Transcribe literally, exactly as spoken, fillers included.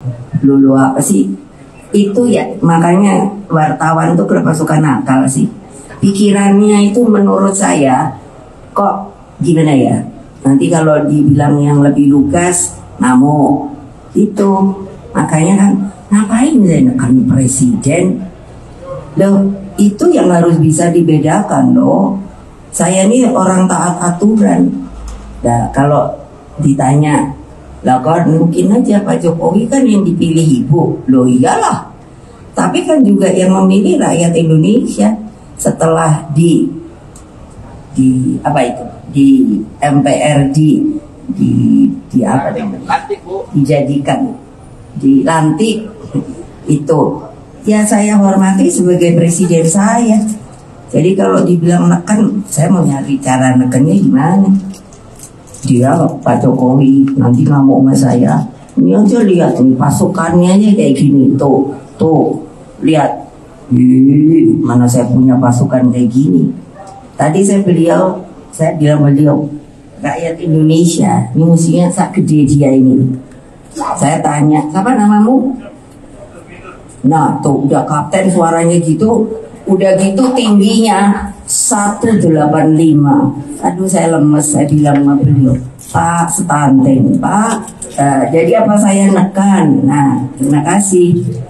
Lulu apa sih? Itu ya makanya wartawan tuh kenapa suka nakal sih? Pikirannya itu menurut saya kok gimana ya? Nanti kalau dibilang yang lebih lugas, namo itu makanya kan ngapain saya nekan presiden? Loh itu yang harus bisa dibedakan loh. Saya ini orang taat aturan. Nah kalau ditanya, lah kan mungkin aja Pak Jokowi kan yang dipilih ibu. Loh iyalah. Tapi kan juga yang memilih rakyat Indonesia setelah di di apa itu di M P R D di di apa namanya dijadikan dilantik itu ya saya hormati sebagai presiden saya. Jadi kalau dibilang neken, saya mau nyari cara nekennya gimana? Dia Pak Jokowi nanti ngamuk sama saya. Ini aja lihat nih pasukannya aja kayak gini tuh, tuh lihat. Ih, mana saya punya pasukan kayak gini. Tadi saya beliau, saya bilang beliau rakyat Indonesia, ini musiknya sak gede dia ini. Saya tanya, siapa namamu? Nah tuh udah kapten suaranya gitu, udah gitu tingginya seratus delapan puluh lima. Aduh saya lemes, saya bilang sama beliau, Pak stunting Pak. Uh, jadi apa saya nekan? Nah terima kasih.